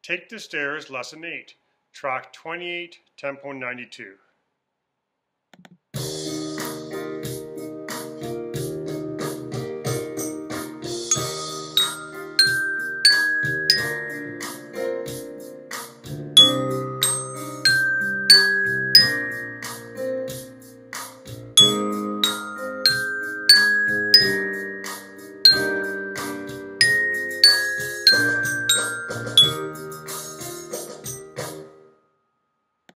Take the Stairs, Lesson 8, Track 28, Tempo 92.